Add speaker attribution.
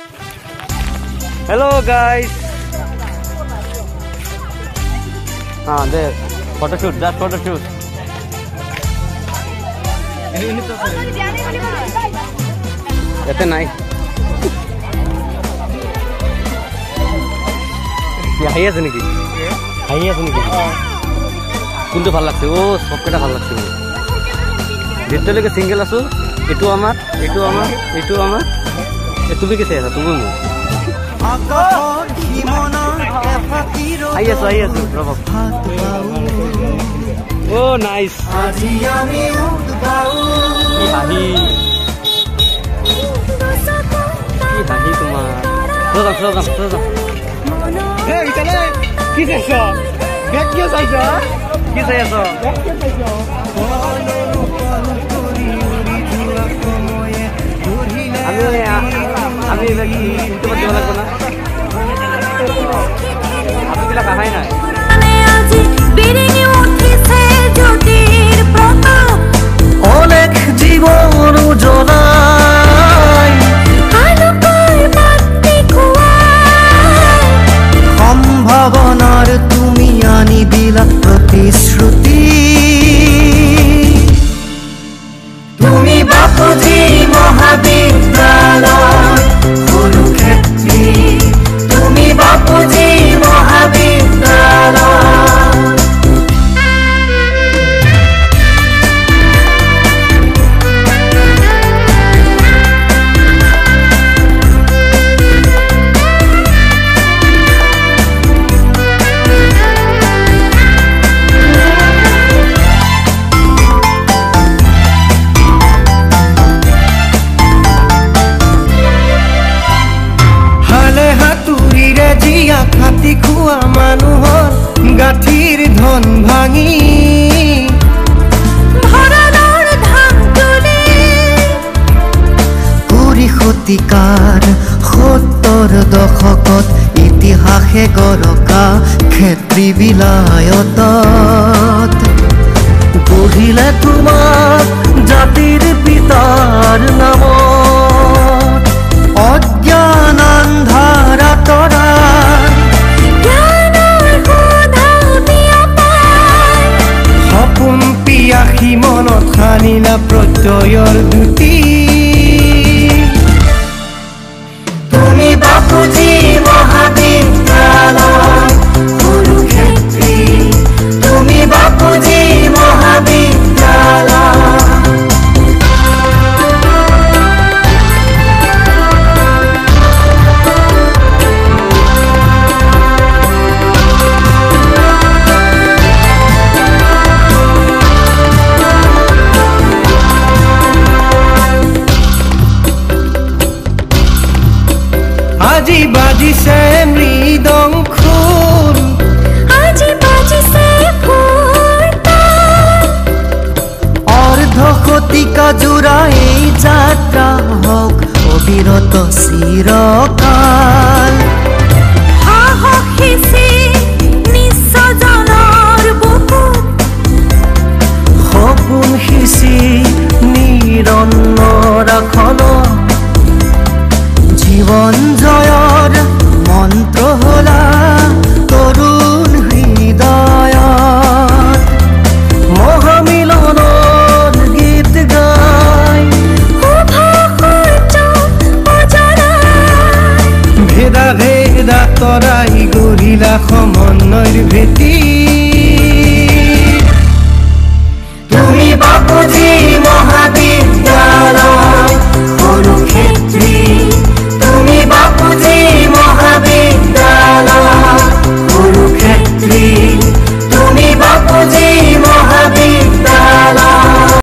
Speaker 1: Hello guys. There. Photoshoot. Just photoshoot. That's nice. হাই আছে নেকি? হাই আছে নেকি? কোনটো ভাল লাগছে? ও সবকটা ভাল লাগছে। যেতেলৈকে সিঙ্গেল আছো, এটো আমার, এটো আমার, এটো আমার। তুমি কি চাইছা? তুমি মোক। আই আছো ৰব। ও নাইস। কি হাঁহি। কি হাঁহি তোমাৰ। slow down. Hey, Itale, কি চাইছ? ব্যাগ কি চাইছ? কি চাইছ? ব্যাগ কি চাইছ? আমি ইউটিউবত দিব লাগব না। আপুবিলাক আহাই নাই। অনেক জীবন জ্বলাই সম্ভাবনার তুমি আনি দিলা প্রতিশ্রুতি তুমি বাপুজি মহাবিদ্যালয় কুরুক্ষেত্রী তুমি বাপুজি মহাবিদ্যালয় খাতি খুয়া মানুহৰ গাঠিৰ ধন ভাঙি ভৰণৰ ধাম তুলি কুৰি শতিকাৰ ৭০ দশকত ইতিহাসে গৰকা ক্ষেত্ৰী বিলায়তত গঢ়িলে তোমাক জাতিৰ পিতাৰ নামত অজ্ঞান আন্ধাৰ আঁতৰাই সপোন পিয়াসী মনত সানিলা প্ৰত্যয়ৰ দ্যুতি তুমি বাপুজি মহাবিদ্যালয় কুৰুক্ষেত্ৰী তুমি বাপুজি মহাবিদ্যালয় আজি বাজিছে মৃদং খোল আজি বাজিছে ফুলতাল অৰ্ধ শতিকা জোৰা এই যাত্ৰা হওক অবিৰত চিৰকাল সাহস সিঁচি নিস্বজনৰ বুকুত সপোন সিঁচি নিৰন্নৰ আসনত জীবন জয়ৰ মন্ত্ৰ হলা তৰুণ হৃদয়ত মহামিলনৰ গীত গাই ভেদা ভেদা তৰাই গঢ়িলা সমন্বয়ৰ ভেটি